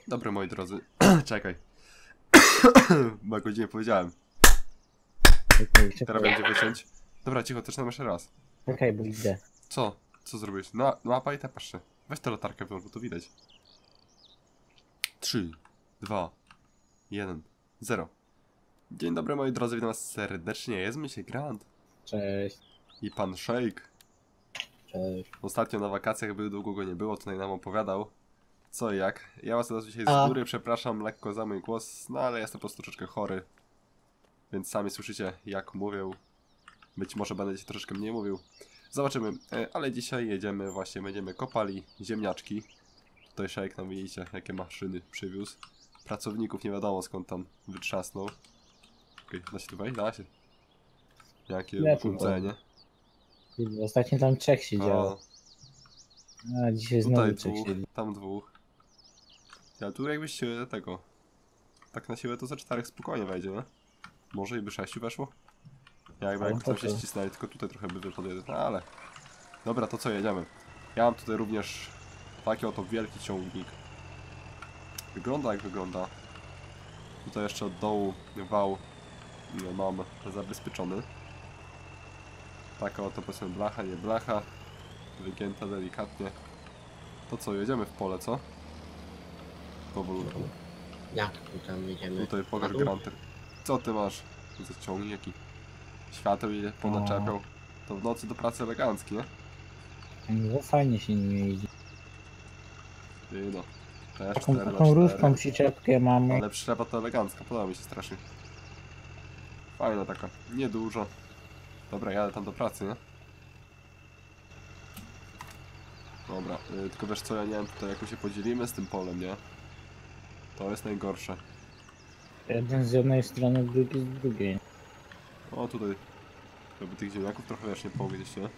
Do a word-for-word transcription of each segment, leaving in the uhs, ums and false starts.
Dobry moi drodzy. Czekaj. Bo jakoś nie powiedziałem. Czekaj, Teraz czekaj, będzie wyciąć. Dobra, cicho, zaczynamy jeszcze raz. czekaj, bo idę. Co? Co zrobiłeś? No, mapa i tepasz się. Weź tę latarkę, bo to widać. trzy, dwa, jeden, zero. Dzień dobry moi drodzy, witam was serdecznie. Jest mi się Grant. Cześć. I pan Shake. Cześć. Ostatnio na wakacjach był, długo go nie było, tutaj nam opowiadał. Co i jak. Ja was teraz dzisiaj z A. góry przepraszam lekko za mój głos, no ale jestem po prostu troszeczkę chory. Więc sami słyszycie jak mówię. Być może będę dzisiaj troszeczkę mniej mówił. Zobaczymy, E, ale dzisiaj jedziemy, właśnie będziemy kopali ziemniaczki. Tutaj Shake nam widzicie jakie maszyny przywiózł. Pracowników nie wiadomo skąd tam wytrzasnął. Okej, da się tu wejść? Da się. Jakie Ja tu urządzenie. Ostatnio tam trzech siedziało. O, A dzisiaj znowu tutaj trzech dwóch, siedzi. tam dwóch. Ja tu jakbyście tego. Tak na siłę to za czterech spokojnie wejdzie, nie? Może i by sześciu weszło? Ja jakby Ale jak tam po się co? ścisnęli, tylko tutaj trochę by wypadło, no ale... Dobra, to co, jedziemy? Ja mam tutaj również taki oto wielki ciągnik. Wygląda jak wygląda. Tutaj jeszcze od dołu wał no, mam zabezpieczony. Taka oto powiedzmy blacha, nie blacha. Wygięta delikatnie. To co, jedziemy w pole, co? Powolutku. Jak tu tam jedziemy? Tutaj pokaż Na dół? Granter. Co ty masz? Za ciągnik jaki? Świateł ile ponaczepiał. To w nocy do pracy elegancki, nie? No fajnie się nim jeździ. Ty no. Też Taką, cztery na taką różką cztery. przyczepkę mamy. Ale przyczepa to elegancka, podoba mi się strasznie. Fajna taka, niedużo. Dobra, jadę tam do pracy, nie? Dobra, y, tylko wiesz co, ja nie wiem tutaj jak się podzielimy z tym polem, nie? To jest najgorsze. Jeden z jednej strony, drugi z drugiej. O tutaj, żeby tych ziemniaków trochę wiesz nie pogryźć, nie?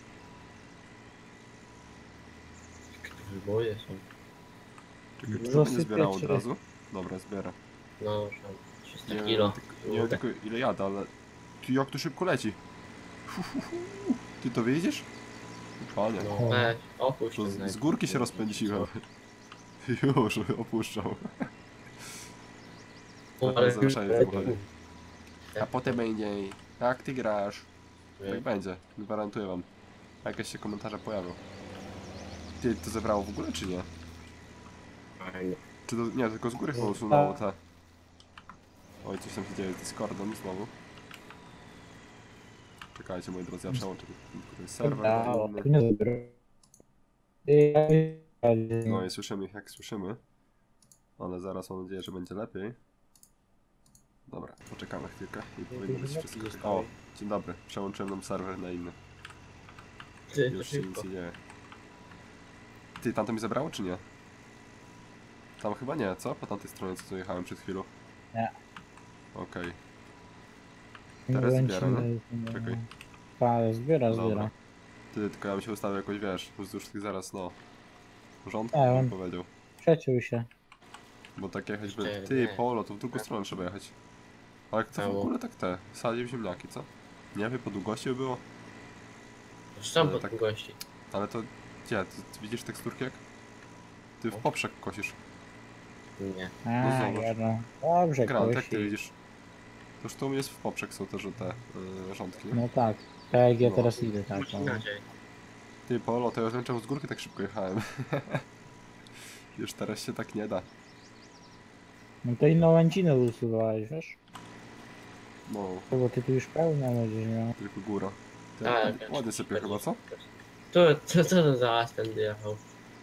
Wyboje są. Czekaj, czy to Zasypiać będzie zbierało od się. razu? Dobra, zbiera. No, tam trzysta Nie kilo. wiem, tylko, nie wiem tylko ile jadę, ale... Ty jak to szybko leci? Fu, fu, fu. Ty to widzisz? Panie, No, weź, opuść to ten z, z górki się rozpędziłem. Już, opuszczał. No, Ale zawieszenie ale- samochodzie. A potem będzie, jak ty grasz? Tak Nie. będzie, gwarantuję wam. Jakieś się komentarze pojawią. Ty, to zebrało w ogóle, czy nie? Fajnie. Czy to, nie, tylko z góry chyba usunęło te... Oj, coś tam się dzieje z Discordem znowu. Czekajcie, moi drodzy, ja przełączę tutaj serwer na Dało, inny. nie zabiorę. No i słyszymy ich jak słyszymy. Ale zaraz mam nadzieję, że będzie lepiej. Dobra, poczekamy chwilkę i powinno być wszystko. O, dzień dobry, przełączyłem nam serwer na inny. Ty, to Już się nic szybko. nie dzieje. Ty, tamto mi zabrało czy nie? Tam chyba nie, co? Po tamtej stronie co tu jechałem przed chwilą. Nie. Okej. Teraz zbiera, nie? Czekaj. Tak, zbiera, Dobra. zbiera. Ty, tylko ja bym się ustawił jakoś, wiesz, wzdłuż tych zaraz, no... Rządków A, bym on- powiedział. Przeciął się. Bo tak jechać by... Jeszcze Ty, nie. polo, to w drugą stronę trzeba jechać. Ale to w Mało. ogóle tak te, sadził ziemniaki, co? Nie wiem, po długości by było, Zresztą Ale po tak- długości. ale to... Gdzie? Ty, ty widzisz teksturki jak? Ty w poprzek kosisz. Nie. A, zobacz. ja dobrze, Grant, jak ty kosi. widzisz? Toż tu u mnie jest w poprzek są też te y, rządki, nie? No tak. Tak jak ja No. teraz idę, tak. Musi o. inaczej. Ty, Polo, to ja już wiem czemu z górki tak szybko jechałem. Już teraz się tak nie da. No to inną łęcinę usuwałeś, wiesz? No, To bo ty tu już pełno będziesz miał. tylko góra. Ty, Tak, ładnie, ładnie sypie chyba, co? To, to, co to za las tędy jechał?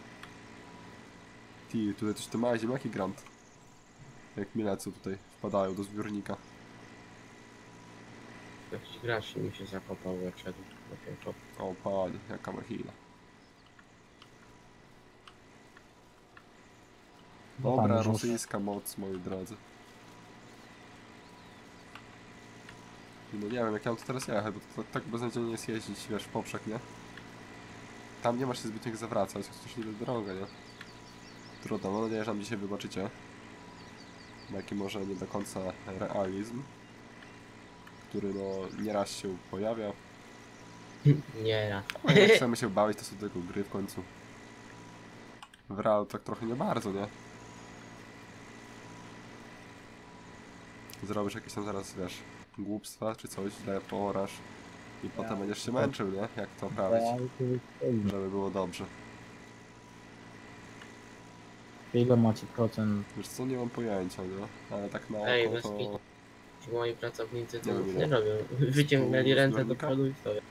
Ty, tutaj też te małe ziemniaki Grant. Jak mi lecą tutaj, wpadają do zbiornika. Jakiś gracz mi się zakopał, jak szedł. Okay, to... O panie, jaka machina. No tam Dobra, już- rosyjska moc, moi drodzy. No nie wiem, jak ja mam to teraz jechać, bo to, to tak beznadziejnie jest jeździć, wiesz, w poprzek, nie? Tam nie masz się zbytnio jak zawracać, to też nie jest droga, nie? Trudno, mam nadzieję, że nam dzisiaj wybaczycie. Jaki może nie do końca realizm, który no nieraz się pojawia. Nie raz. A jak chcemy się bawić, to są tylko gry w końcu. W realu tak trochę nie bardzo, nie? Zrobisz jakieś tam zaraz, wiesz, głupstwa czy coś, źle poorasz i Ja. potem będziesz się męczył, nie? Jak to Ja prawić, to wypełnię. żeby było dobrze. Ile macie procent? Wiesz co, nie mam pojęcia, nie? Ale tak na Ej, oko bez to... kitu. Ci moi pracownicy to Nie wiem, nic ile. nie robią. Wyciągnęli ręce do zbiornika? przodu i stoją.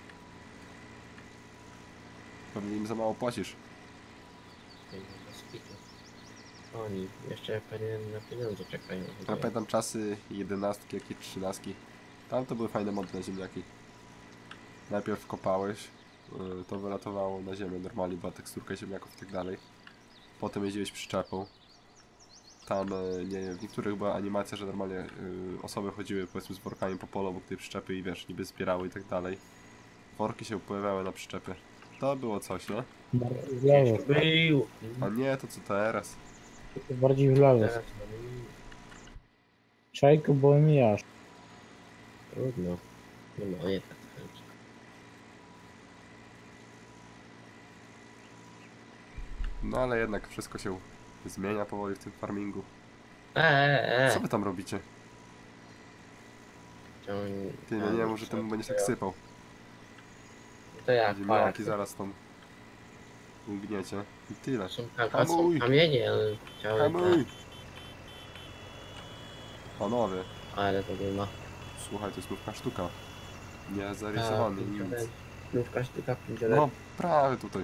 Pewnie im za mało płacisz. Ej, bez kitu. Oni jeszcze pewnie na pieniądze czekają. Ja pamiętam czasy jedenastki, jak i trzynastki. Tam to były fajne mody na ziemniaki. Najpierw kopałeś, yy, to wylatowało na ziemię, normalnie była teksturka ziemniaków i tak dalej. Potem jeździłeś przyczepą. Tam, yy, nie wiem, w niektórych była animacja, że normalnie yy, osoby chodziły powiedzmy z workami po polu obok tej przyczepy i wiesz, niby zbierały i tak dalej. Worki się pojawiały na przyczepie. To było coś, nie? W lewo. Był! A nie to co teraz. To bardziej w lewo. Teraz to był. Czajko, bo mijasz. Trudno. Nie moje tak chęci. No ale jednak wszystko się zmienia powoli w tym farmingu. Eee, Co eee. wy tam robicie? Ciągnij- Ty, no A, nie wiem, no może co, tym będziesz to tak ja- sypał. To jak, Ziemniaki park. zaraz tam ugniecie. I tyle. Są, kam- a są Hamuj! kamienie, ale chciałem Hamuj! te, Panowie, ale to nie ma. słuchaj, to jest nówka sztuka. Nie zarysowany, nic. Nówka sztuka pięć No, prawie tutaj.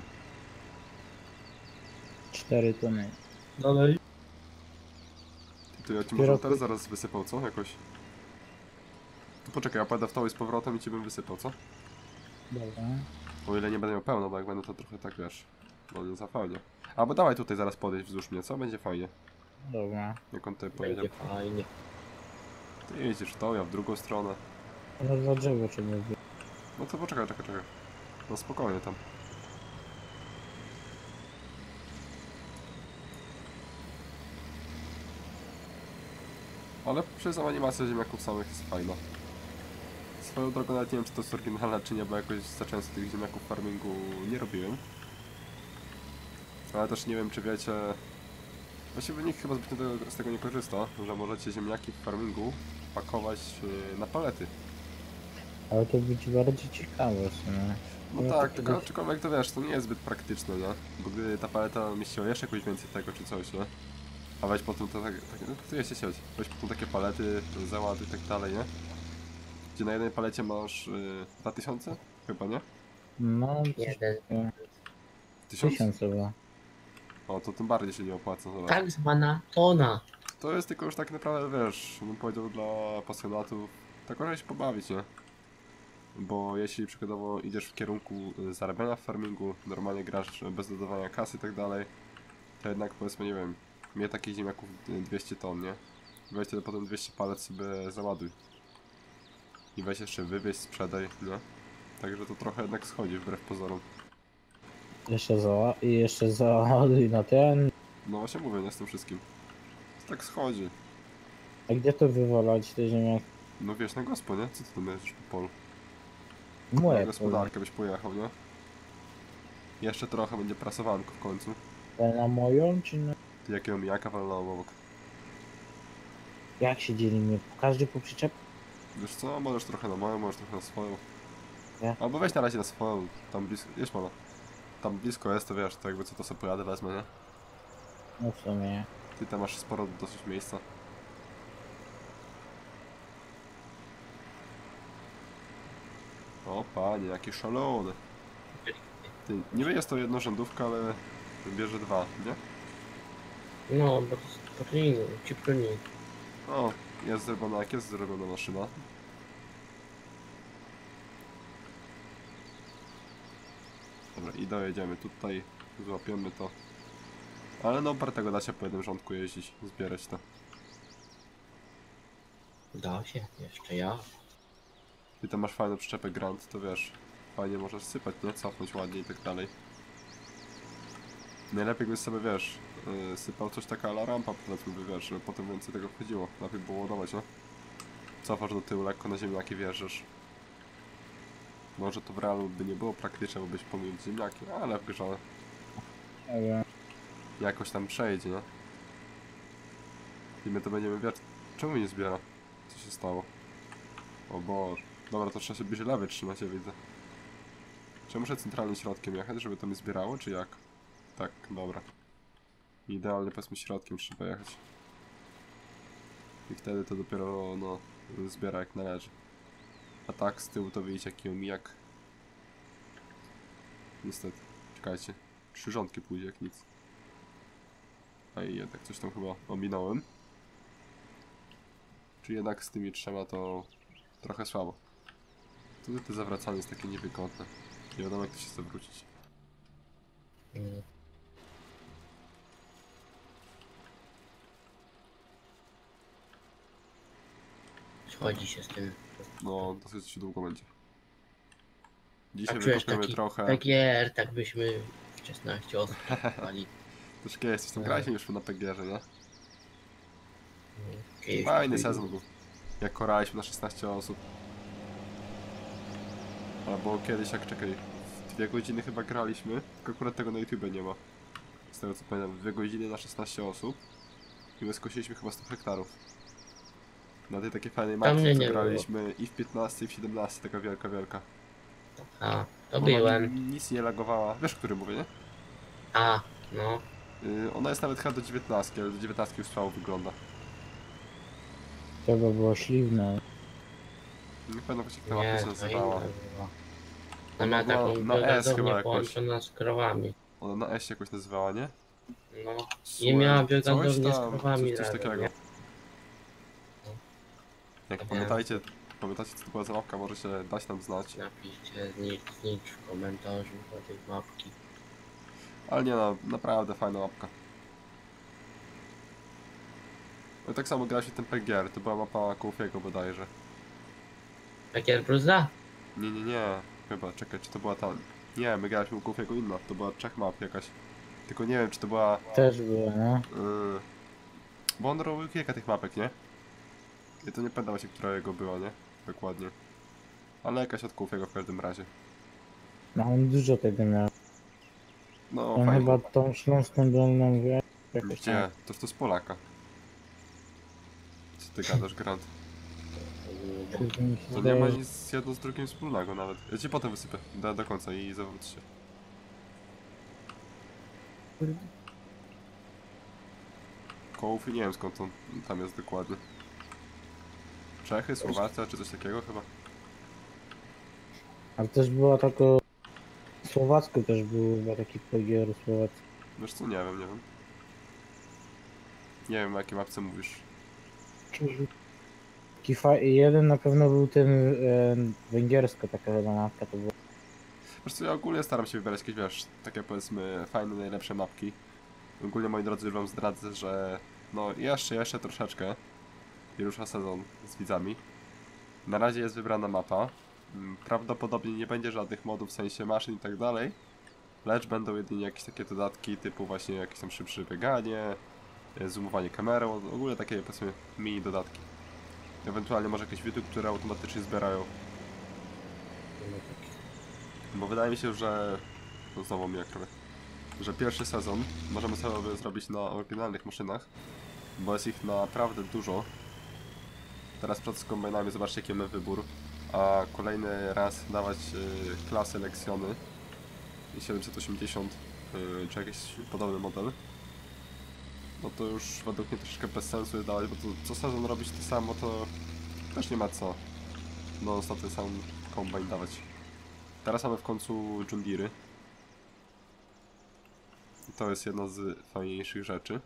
cztery tony. Dalej. Ty, to ja ci Dopiero może teraz zaraz wysypał, co? Jakoś. Tu poczekaj, ja pójdę w to i z powrotem i ci bym wysypał, co? Dobra. O ile nie będę miał pełno, bo jak będę to trochę tak, wiesz, bo nie zapełnię. Albo dawaj tutaj zaraz podejść wzdłuż mnie, co? Będzie fajnie. Dobra. Jak on tutaj pojedzie. Będzie fajnie. Ty jedziesz w tą, ja w drugą stronę. No za drzewo trzeba by. No to poczekaj, czekaj, czekaj. No spokojnie tam. Ale przyznam, animacja ziemniaków samych jest fajna. Swoją drogą nawet nie wiem, czy to jest oryginalne, czy nie, bo jakoś za często tych ziemniaków w farmingu nie robiłem. Ale też nie wiem, czy wiecie... Właściwie nikt chyba zbytnio tego, z tego nie korzysta, że możecie ziemniaki w farmingu pakować yy, na palety. Ale to będzie bardzo ciekawe w sumie. No Ja tak, to tylko kiedyś- aczkolwiek to wiesz, to nie jest zbyt praktyczne, nie? Bo gdy ta paleta mieściła jeszcze jakoś więcej tego czy coś, nie? A weź potem to tak, tak no to jest sieć. Weź potem takie palety, załaduj i tak dalej, nie? Gdzie na jednej palecie masz yy, dwa tysiące? Chyba, nie? No, coś Jeden. takiego. tysiąc? Tysiąc chyba. O, to tym bardziej się nie opłaca. Zobacz. Tak zwana tona. To jest tylko już tak naprawdę, wiesz, bym powiedział dla pasjonatów, tak można się pobawić, nie? Bo jeśli przykładowo idziesz w kierunku y, zarabiania w farmingu, normalnie grasz bez dodawania kasy i tak dalej, to jednak powiedzmy, nie wiem, mnie takich ziemniaków y, dwieście ton, nie? Weź to potem dwieście palet sobie załaduj. I weź jeszcze wywieź, sprzedaj, nie? Także to trochę jednak schodzi wbrew pozorom. Jeszcze za... I jeszcze załaduj na ten. No właśnie mówię, nie z tym wszystkim. To tak schodzi. A gdzie to wywalać te ziemniaki? No wiesz, na gospo, nie? Co ty tam jedziesz po polu? Moje Na pole. gospodarkę byś pojechał, nie? Jeszcze trochę będzie prasowanko w końcu. Ale na moją czy na... Ty jakiego mijaka walnąłem obok. Jak się dzielimy? Każdy po przyczep? Wiesz co, możesz trochę na moją, możesz trochę na swoją. Ja. Albo weź na razie na swoją, tam blisko, jedź mana. Tam blisko jest, to wiesz, to jakby co to sobie pojadę, wezmę, nie? No w sumie. Ty tam masz sporo dosyć miejsca. O panie, jaki szalony. Ty, niby jest to jednorzędówka, ale bierze dwa, nie? No, bo to jest po tuningu, chip tuning. O, jest zrobiona, jak jest zrobiona maszyna. Dobra, i dojedziemy tutaj, złapiemy to. Ale no, tego da się po jednym rządku jeździć, zbierać to. Da się, jeszcze ja. Ty tam masz fajną przyczepę Grand, to wiesz, fajnie możesz sypać, nie? Cofnąć ładnie i tak dalej. Najlepiej byś sobie, wiesz, yy, sypał coś taka ala rampa, powiedzmy, by, wiesz, żeby potem więcej tego wchodziło. Lepiej było ładować, nie? Cofasz do tyłu, lekko na ziemniaki wjeżdżasz. Może to w realu by nie było praktyczne, bo byś pomylił ziemniaki, ale w grze Nie wiem. jakoś tam przejdzie, nie? I my to będziemy wiesz, czemu nie zbiera? Co się stało? O Boże. Dobra, to trzeba się bliżej lewej trzymać, ja widzę. Czy muszę centralnym środkiem jechać, żeby to mi zbierało, czy jak? Tak, dobra. Idealnie powiedzmy środkiem trzeba jechać. I wtedy to dopiero, no, zbiera jak należy. A tak z tyłu to wyjdzie jaki omijak. Niestety. Czekajcie. Trzy rządki pójdzie jak nic. A i jednak coś tam chyba ominąłem. Czy jednak z tymi trzema to trochę słabo. Wtedy to zawracanie jest takie niewygodne. Nie wiadomo jak to się zawrócić. Mm. Schodzi się z tym. No, dosyć długo będzie. A Dzisiaj czujesz wykopiemy taki trochę. P G R, tak byśmy w szesnaście osób kupowali. Troszkę jesteś tam, No. graliśmy już na P G R-ze, nie? Kiedyś Fajny to był- sezon był. Jak koraliśmy na szesnaście osób. Albo kiedyś, jak czekaj, w dwie godziny chyba graliśmy, tylko akurat tego na YouTube nie ma. Z tego co pamiętam, dwie godziny na szesnaście osób. I my skosiliśmy chyba sto hektarów. Na tej takiej fajnej Tam mnie mapce, co nie graliśmy i w piętnaście, i w siedemnaście, taka wielka, wielka. A, to Ona byłem. nic nie lagowała. Wiesz, o którym mówię, nie? A, no. Yy, ona jest nawet chyba do dziewiętnastki, ale do dziewiętnastki już słabo wygląda. Trzeba było śliwne. Nie pamiętam właśnie jak ta Nie, mapa się to nazywała. inna była. Ona Ona była taką na S chyba biogazownię jakoś. połączona z krowami. Ona na S się jakoś nazywała, nie? No. Słuchaj, I miała coś biogazownię z tam, krowami coś, coś razem, takiego. nie? Jak Nie. pamiętajcie, pamiętacie co to była za mapka, możecie dać nam znać. Napiszcie znicz, znicz w komentarzu do tej mapki. Ale nie no, naprawdę fajna mapka. No i tak samo graliśmy ten P G R, to była mapa Kołfiego bodajże. P G R Bruza? Nie, nie, nie, chyba, czekaj, czy to była ta... Nie, my graliśmy u Kołfiego inna, to była Czech map jakaś. Tylko nie wiem, czy to była... Też było, no. Yy... Bo on robił kilka tych mapek, nie? I to nie pamiętam właśnie, która jego była, nie? Dokładnie. Ale jakaś od Kołfiego w każdym razie. No on dużo tego miał. No, On fajnie. chyba tą śląską dolną wie. jakoś Gdzie? tam. Toż to z Polaka. Co ty gadasz, Grant? Kurde, mi się To nie zdaje, ma że- nic jedno z drugim wspólnego nawet. Ja cię potem wysypię do, do końca i zawróć się. Kołów i nie wiem skąd on tam jest dokładnie. Czechy, Słowacja czy coś takiego chyba? Ale też była taka... Słowacko też był chyba taki P G R słowacki. Wiesz co, nie wiem, nie wiem. Nie wiem o jakiej mapce mówisz. Taki fa... Jeden na pewno był ten e, węgierska taka chyba mapka to była. Wiesz co, ja ogólnie staram się wybierać jakieś, wiesz, takie powiedzmy fajne, najlepsze mapki. Ogólnie, moi drodzy, już wam zdradzę, że no jeszcze, jeszcze troszeczkę i rusza sezon z widzami. Na razie jest wybrana mapa. Mm, Prawdopodobnie nie będzie żadnych modów w sensie maszyn i tak dalej, lecz będą jedynie jakieś takie dodatki typu właśnie jakieś tam szybsze bieganie, e, zoomowanie kamerą, ogólnie takie powiedzmy mini dodatki. Ewentualnie może jakieś widły, które automatycznie zbierają. Bo wydaje mi się, że... No znowu mi jak robię. Że pierwszy sezon możemy sobie zrobić na oryginalnych maszynach, bo jest ich naprawdę dużo. Teraz przed kombajnami zobaczcie jaki mamy wybór, a kolejny raz dawać y, klasy Lexiony i siedemset osiemdziesiąt y, czy jakiś podobny model, no to już według mnie troszeczkę bez sensu jest dawać, bo to co sezon robić to samo, to też nie ma co no ten sam kombajn dawać. Teraz mamy w końcu John Deere. I to jest jedna z fajniejszych rzeczy.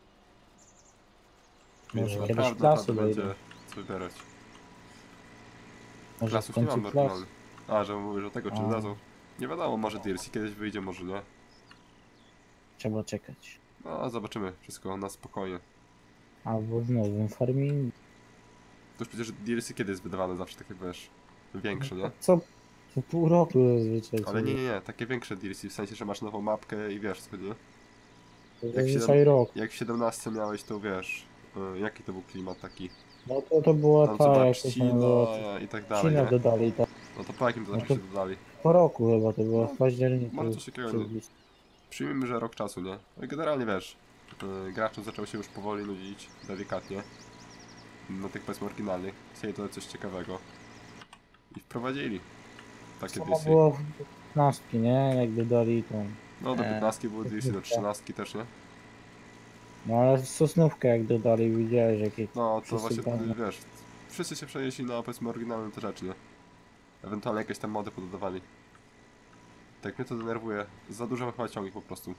Więc Może kiedyś naprawdę, klasy naprawdę będzie dojdzie. co wybierać. Może w Klasów nie końcu mamy klas. oryginalnych. A, że mówisz o tego czy A. dadzą. Nie wiadomo, może D L C kiedyś wyjdzie, może nie. Trzeba czekać. No, zobaczymy. Wszystko na spokojnie. Albo w nowym farmingu. To już przecież D L C kiedy jest wydawane zawsze takie, wiesz, większe, nie? Co? Co pół roku zazwyczaj. Ale nie, nie, nie. Takie większe D L C, w sensie, że masz nową mapkę i wiesz co, nie? To zazwyczaj rok. Jak w siedemnastce miałeś, to wiesz, y, jaki to był klimat taki. No to, to była Tam ta, zobacz, jak to się ścina nazywa. i tak dalej, Cina nie? dodali, tak. No to po jakim to No czasie to- dodali? Po roku chyba to było, No, w październiku. może coś takiego, czy nie? w list- Przyjmijmy, że rok czasu, nie? No i generalnie wiesz, yy, graczom zaczęło się już powoli nudzić, delikatnie. na tych powiedzmy oryginalnych. Chcieli to coś ciekawego. I wprowadzili takie Samo D C. było w piętnastki, nie? Jak dodali tą... No do e, piętnastki było D C, do sosnówkę. trzynastki też, nie? No ale sosnówkę jak dodali, widziałeś jakie No to wszyscy właśnie, tam... wiesz, wszyscy się przenieśli na powiedzmy oryginalne te rzeczy, nie? Ewentualnie jakieś tam mody pododawali. Tak mnie to denerwuje. Za dużo ma chyba ciągnik po prostu.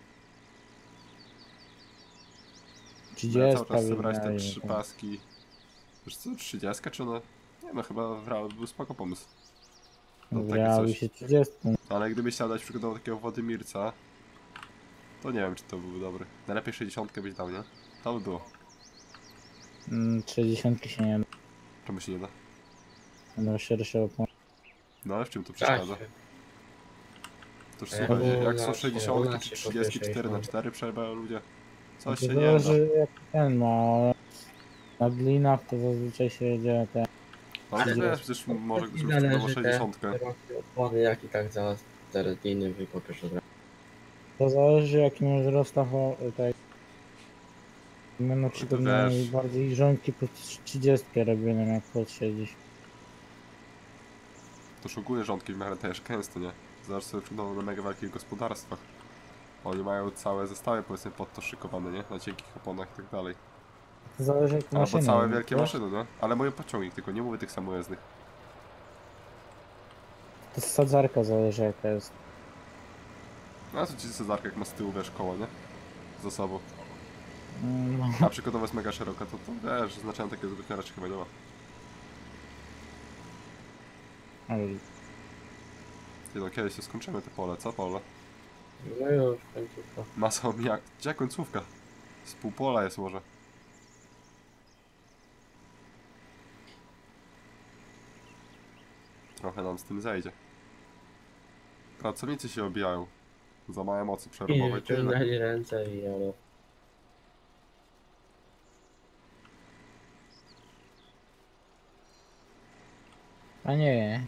No ja cały trzydzieści czas chcę brać te wybrali, trzy no. paski. Wiesz co, trzydzieści czy one? Nie no, chyba w realu był spoko pomysł. No takie Wybrały coś. się trzydzieści. Ale gdybyś chciał dać przykładowo takiego Wodymirca, to nie wiem czy to byłby dobry. Najlepiej sześćdziesiąt byś dał, nie? To by było. Mm, trzydzieści się nie Czemu się nie da? będą szersze opony. No ale w czym to Tak. przeszkadza? Toż A ja słuchaj, było jak na są się- sześćdziesiąt ona czy się trzydzieści cztery na sześćdziesiąt. cztery przejebają ludzie. Coś To się nie da. zależy jak ten ma. Na glinach to zazwyczaj się jedzie ten. Ale Ale- wiesz, przecież może ktoś I mieć przykładowo zależy te sześćdziesiąt. szerokie opony, jak i tak za cztery dni wykopiesz od razu. To zależy jaki masz rozstaw o tej. My na przykład to wiesz. najbardziej rządki pod trzydzieści robione jak pod sześćdziesiąt. To ogólnie rządki w miarę też gęsto, nie? Zobacz sobie przykładowo na mega wielkich gospodarstwach. Oni mają całe zestawy powiedzmy pod to szykowane, nie? Na cienkich oponach i tak dalej. To zależy jak Albo maszyny. całe wielkie wiesz? maszyny, nie? Ale moje pociągnik, tylko nie mówię tych samojezdnych. To z sadzarka zależy jaka jest. No a co ci Cezarka jak ma z tyłu, wiesz, koło, nie? Za sobą. Mm, No. A przykładowo jest mega szeroka, to, to wiesz, znaczenia takie zbytnio raczej chyba nie ma. Ale Ty no, kiedyś się skończymy te pole, co pole? No już, końcówka. Masa omijak. Gdzie końcówka? Z pół pola jest może. Trochę nam z tym zejdzie. Pracownicy się obijają. Za małe mocy I przerobowe i tyle. wyciągnęli ręce i ale... A nie.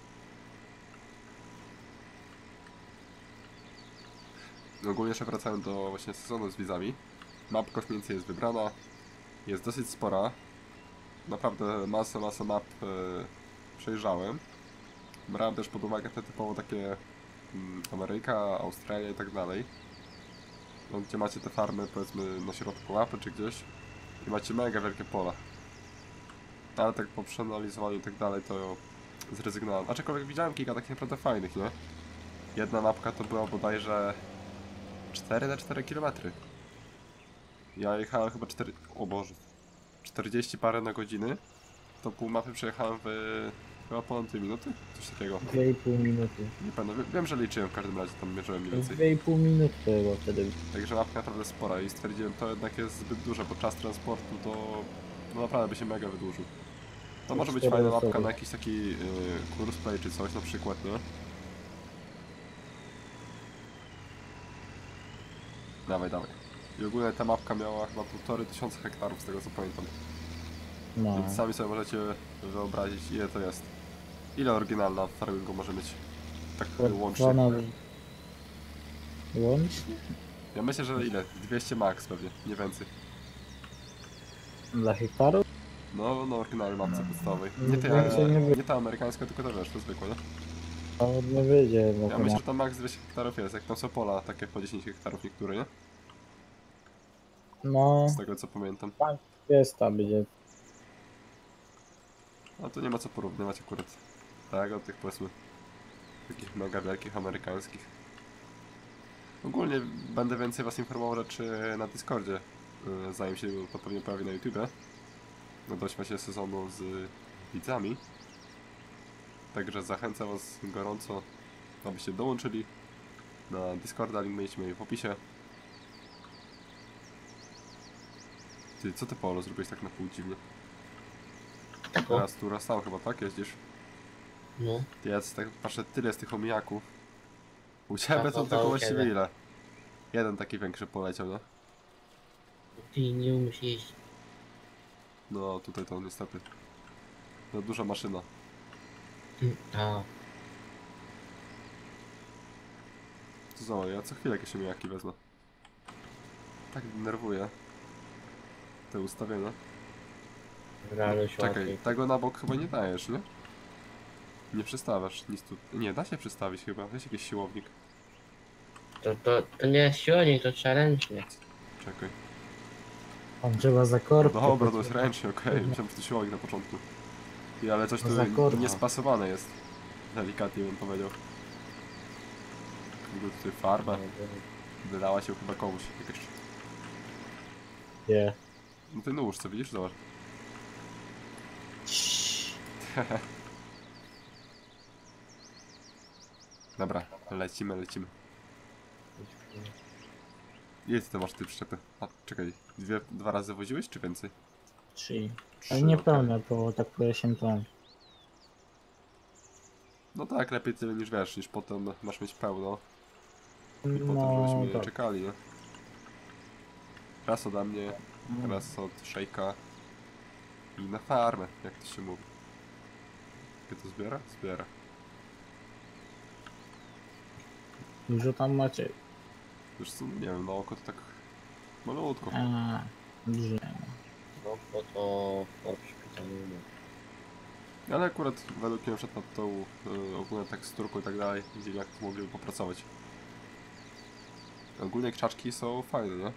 Ogólnie jeszcze wracając do właśnie sezonu z wizami. Mapka już mniej więcej jest wybrana. Jest dosyć spora. Naprawdę masę, masę map e, przejrzałem. Brałem też pod uwagę te typowo takie mm, Ameryka, Australia i tak dalej. No, gdzie macie te farmy powiedzmy na środku łapy czy gdzieś. I macie mega wielkie pola. Ale tak po przeanalizowaniu i tak dalej to zrezygnowałem. Aczkolwiek widziałem kilka takich naprawdę fajnych, nie? Jedna mapka to była bodajże cztery na cztery kilometry. Ja jechałem chyba cztery... O Boże. czterdzieści parę na godziny. To pół mapy przejechałem w chyba ponad dwie minuty? Coś takiego. dwie i pół minuty. Nie pamiętam. Wiem- Wiem, że liczyłem w każdym razie, tam mierzyłem mniej więcej. dwie i pół minuty to było wtedy. Także mapka naprawdę spora i stwierdziłem, to jednak jest zbyt duże, bo czas transportu to no naprawdę by się mega wydłużył. To może być cztery fajna mapka osoby. na jakiś taki yy, kurs play czy coś na przykład, nie? Dawaj, dawaj. I ogólnie ta mapka miała chyba półtorej tysiąca hektarów z tego co pamiętam. No. Więc sami sobie możecie wyobrazić ile to jest. Ile oryginalna w farmingu może mieć tak łącznie. Ponad- Łącznie? Ja myślę, że ile? dwieście max pewnie, nie więcej. Dla hektarów? No, no oryginalnej mapce No. podstawowej. No, Nie, te, więcej nie wy- nie ta amerykańska, tylko ta wiesz, to zwykła, nie? To nie wyjdzie. Bo Ja to myślę, ma- że tam max dwieście hektarów jest, jak tam są pola takie po dziesięć hektarów niektóre, nie? No, Z tego co pamiętam. jest tam będzie. No to nie ma co porównywać akurat tego, tych powiedzmy takich mega wielkich amerykańskich. Ogólnie będę więcej was informował rzeczy na Discordzie, yy, zanim się to pewnie pojawi na YouTubie. No dość właśnie sezonu z widzami. Także zachęcam was gorąco, abyście dołączyli na Discorda, link będziecie mieli w opisie. Ty, co ty Paolo zrobiłeś tak na pół dziwnie? Tak, o. Teraz tu raz tam chyba, tak? Jeździsz? No. Ty, ja tak patrzę, tyle z tych omijaków. U ciebie Tak, to no, tylko to właściwie kiedy? ile? Jeden taki większy poleciał, nie? Ty nie umiesz jeździć. No tutaj to niestety. No duża maszyna. Mm, A, To zobacz, ja co chwilę jakieś omijaki wezmę. Tak denerwuje. Te ustawienia. W realu się Czekaj, łatwiej. tego na bok chyba nie dajesz, nie? Nie przestawiasz nic tu. Nie, da się przestawić chyba. Weź jakiś siłownik. To, to, to nie jest siłownik, to trzeba ręcznie. Czekaj. Tam trzeba za korbkę. Dobra, to jest pociągnąć. ręcznie, okej. Myślałem, że to siłownik na początku. I ale coś No tu za korba. niespasowane jest. Delikatnie bym powiedział. Jakby tutaj farba wydała się chyba komuś. Jakaś... Nie. No ty nóż, co widzisz? Zobacz. Dobra, lecimy, lecimy. Ile ty masz tej przyczepy? A, czekaj, dwie, dwa razy woziłeś, czy więcej? Trzy. Trzy, Ale nie okej. pełne, bo tak po osiem ton. No tak, lepiej tyle niż wiesz, niż potem masz mieć pełno i potem No żebyśmy tak. czekali, nie? Raz ode mnie, No. raz od szejka i na farmę, jak to się mówi. Jakie to zbiera? Zbiera. Dużo tam macie. Wiesz co, nie wiem, na oko to tak malutko. A, dużo. No bo to po szpitalu nie. Ale akurat według mnie przed nad tą y, ogólną teksturką i tak dalej, ziemniaki mogliby popracować. Ogólnie krzaczki są fajne, nie?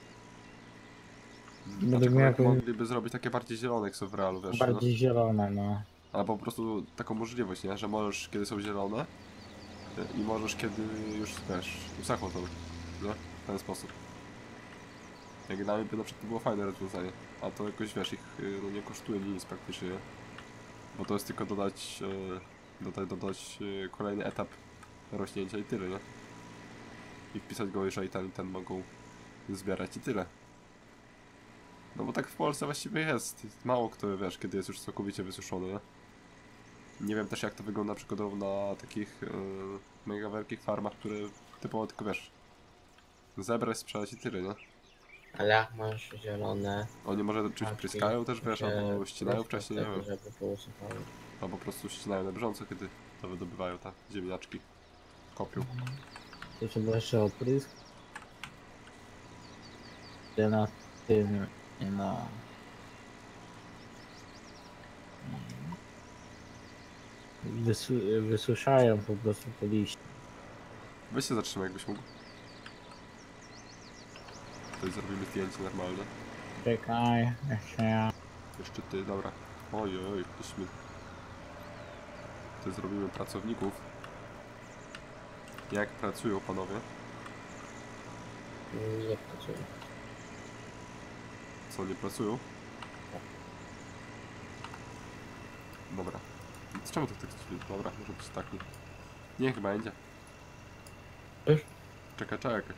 Według Aczkolwiek mnie jako mogliby zrobić takie bardziej zielone, jak są w realu, wiesz, no? bardziej zielone, no. Albo po prostu taką możliwość, nie? Że możesz, kiedy są zielone y, i możesz, kiedy już, wiesz, usachło to, nie? W ten sposób. Jak dla mnie by na przykład to było fajne rozwiązanie. A to jakoś, wiesz, ich y, no, nie kosztuje nic praktycznie, nie? Bo to jest tylko dodać, y, dodać, dodać y, kolejny etap rośnięcia i tyle, nie? I wpisać go, jeżeli ten i ten mogą zbierać i tyle. No bo tak w Polsce właściwie jest. Mało kto, wiesz, kiedy jest już całkowicie wysuszony, nie? Nie wiem też jak to wygląda na przykład na takich yy, mega wielkich farmach, które typowo tylko, wiesz, zebrać, sprzedać i tyle, nie? Ale jak masz zielone... Oni może czymś tak, pryskają też, wiesz, się albo ścinają prosto wcześniej, nie wtedy, wiem. żeby pousuwały. Albo po prostu ścinają na bieżąco, kiedy to wydobywają te ziemniaczki. Kopią. To trzeba jeszcze oprysk. Ja na tym, nie na... Wysu wysuszają po prostu te liście. Weź się zatrzymaj, jakbyś mógł. Tutaj zrobimy zdjęcie normalne. Czekaj, jeszcze ja. Jeszcze ty, dobra. Ojej, ktośmy... Tutaj zrobimy pracowników. Jak pracują panowie? Nie pracuję. Co, nie pracują? Dobra. Czemu to tak drzwi? Dobra, może być tak, nie? Niech będzie. Już? Czekaj, czekaj.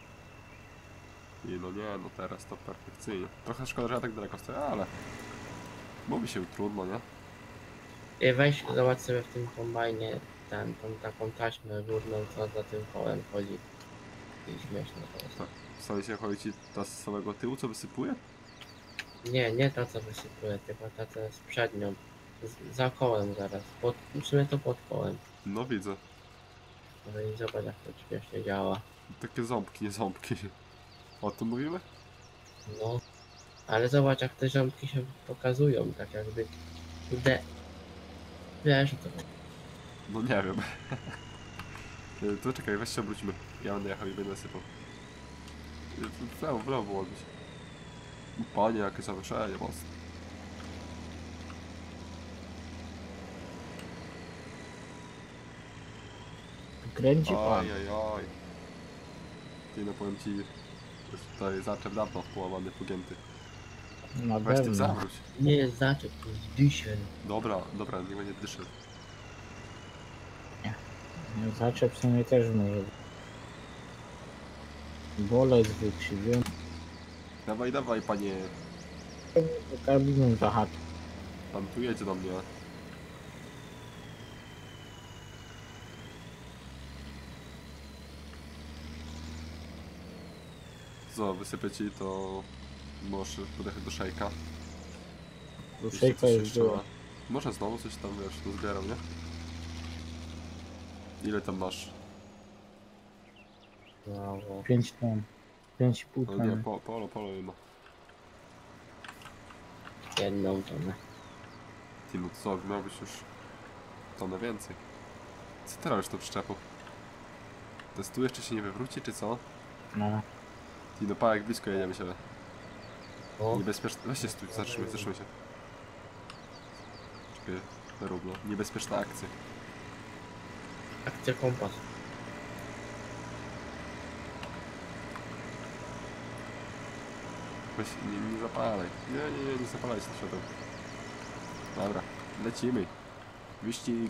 I no nie, no teraz to perfekcyjnie. Trochę szkoda, że ja tak daleko stoję, ale... Mówi się trudno, nie? I weź, zobacz sobie w tym kombajnie ten, tą taką taśmę górną, co za tym kołem chodzi. I śmieszne to jest. Tak. W sensie chodzi ci ta z samego tyłu, co wysypuje? Nie, nie ta co wysypuje, tylko ta co jest przed nią. Z, za kołem zaraz. Pod, w sumie to pod kołem. No widzę. No i zobacz jak to śmiesznie działa. Takie ząbki, nie ząbki. O tym mówimy? No. Ale zobacz jak te ząbki się pokazują, tak jakby... Kurde... Wiesz o to. No nie wiem. Y, to czekaj, weź się obróćmy. Ja będę jechał i będę sypał. Y, W lewo, w lewo było być. Panie, jakie zawieszenie mocne. Kręci pan. Oj, oj, oj. Ty, no powiem ci, jest tutaj zaczep dawno połamany, pogięty. Na Weź tym pewno. zawróć. Nie jest zaczep, to jest dyszel. Dobra, dobra, nie będzie dyszy. Zaczep w sumie też może być. Bolec wykrzywiony. Dawaj, dawaj, panie. Karbiną zahaczy. Pan tu jedzie do mnie. Co, wysypię ci, to możesz podjechać do szejka. Do Jeśli szejka coś już jeszcze było. ma. Może znowu coś tam, wiesz, dozbieram, nie? Ile tam masz? Brawo. pięć ton. pięć i pół No nie, tony. po, polo, polo jedno. jedną tonę. Ty, no co, miałbyś już tonę więcej. Co ty robisz tą przyczepą? Testujesz, czy się nie wywróci, czy co? No. Ty, no pa, jak blisko jedziemy się. O, Niebezpieczne... Weź się stój, zatrzymaj, zatrzymaj się. Czekaj, równo. Niebezpieczna akcja. akcja kompas. Weź, nie, nie zapalaj. Nie, nie, nie, nie zapalaj się światłem. Dobra, lecimy. Wyścig.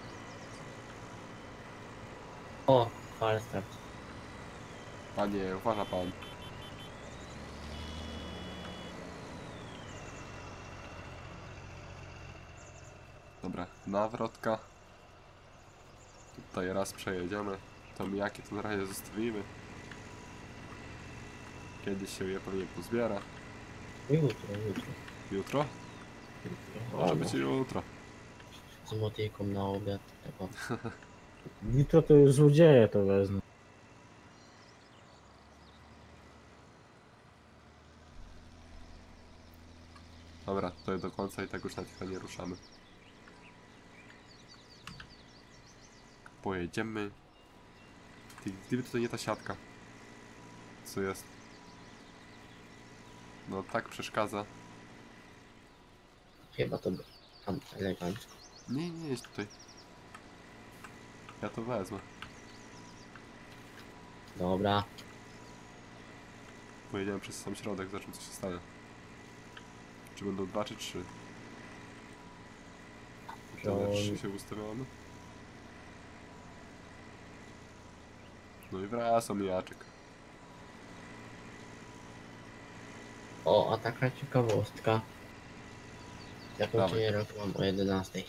O, fire start. Panie, uważa pan. Dobra, nawrotka. Tutaj raz przejedziemy. To mijaki to na razie zostawimy. Kiedyś się je pewnie pozbiera. Jutro, jutro. Jutro? jutro. Może O, być jutro. z motyką na obiad. Tego. Jutro to już złodzieje to wezmą. Dobra, tutaj do końca i tak już na chwilę nie ruszamy. Pojedziemy. Ty, gdyby tutaj nie ta siatka. Co jest? No tak przeszkadza. Chyba to tam elegancko. Nie, nie jest tutaj. Ja to wezmę. Dobra. Pojedziemy przez sam środek, zobaczymy co się stanie. Czy będą dwa czy trzy? Dobra, trzy się ustawiamy. No i wraca mijaczek. O, a taka ciekawostka. Zakończenie Dawaj. roku mam o jedenastej.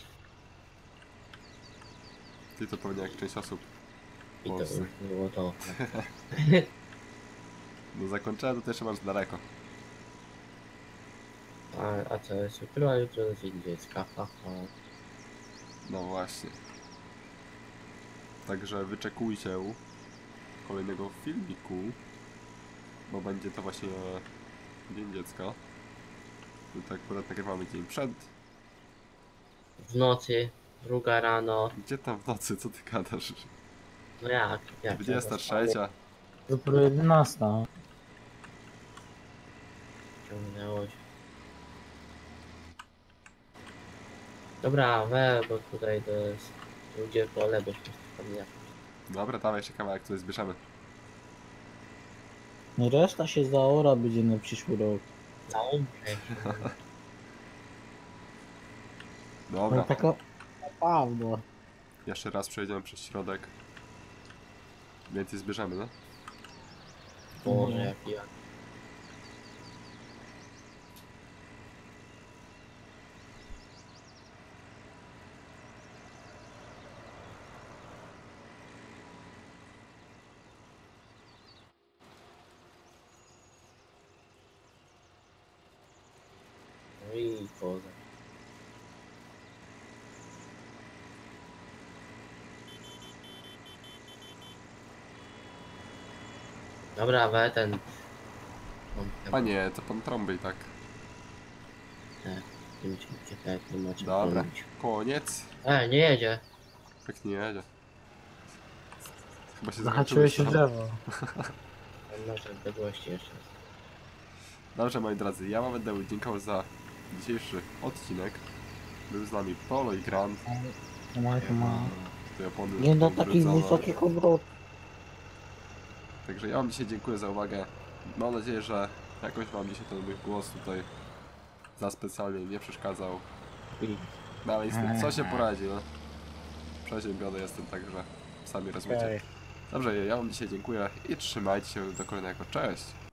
Ty to pewnie jak część osób. I to Polsce. już było to. No zakończenia to też masz daleko. A, a co jest jutro? A jutro jest dzień dziecka. Ha, ha. No właśnie. Także wyczekujcie kolejnego filmiku, bo będzie to właśnie Dzień Dziecka. Tutaj akurat nagrywamy dzień przed. W nocy, druga rano. Gdzie tam w nocy? Co ty gadasz? No jak? jak dwudziesta trzecia. Dopiero jedenasta. Ciągnęło się. Dobra, we, bo tutaj to jest ludzie pole, byśmy tam nie. Dobra, dawaj jeszcze kawałek, tutaj zbierzemy. No reszta się zaora będzie na przyszły rok. Na umrze. Dobra, No taka naprawdę. jeszcze raz przejedziemy przez środek. Więcej zbierzemy, no? Boże, jak ja. No i koza. Dobra, we ten. Mam Panie, to pan trąby i tak. tym ciekawe, nie macie Dobra, bronić. koniec. E, nie jedzie. Tak nie jedzie. Chyba się Zahaczyłeś się zakończyło. drzewo. Może odległości jeszcze. Dobrze, moi drodzy, ja wam będę dziękował za dzisiejszy odcinek. Był z nami Polo i Grant. Ma, ma. Te opony Nie do już takich wywrócone. wysokich obrotów. Także ja wam dzisiaj dziękuję za uwagę. Mam nadzieję, że jakoś wam dzisiaj ten mój głos tutaj za specjalnie nie przeszkadzał. No ale niestety, co się poradzi, no. Przeziębiony jestem, także sami rozumiecie. Okej. Dobrze, ja wam dzisiaj dziękuję i trzymajcie się do kolejnego. Cześć!